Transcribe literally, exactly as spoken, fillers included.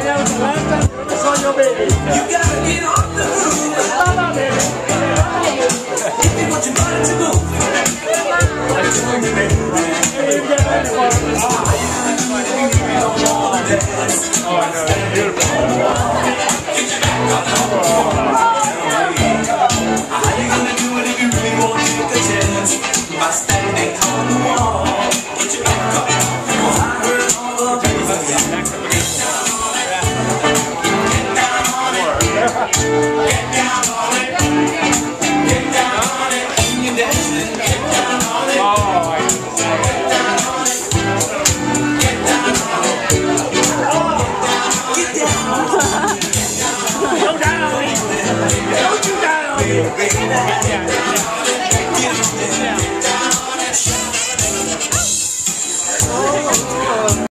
enseñar un planta, yo no soy yo, baby. You gotta get off the roof. If you want your body to move. Oh, no, beautiful.